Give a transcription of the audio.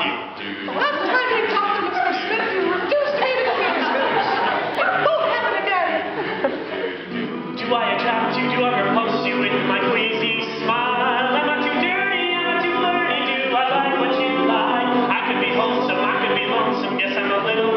Last time we talked to Mr. Smith, you reduced me to tears. It won't happen again. Do I attract you? Do I repulse you with my queasy smile? Am I too dirty? Am I too flirty? Do I like what you like? I could be wholesome, I could be lonesome. Guess I'm a little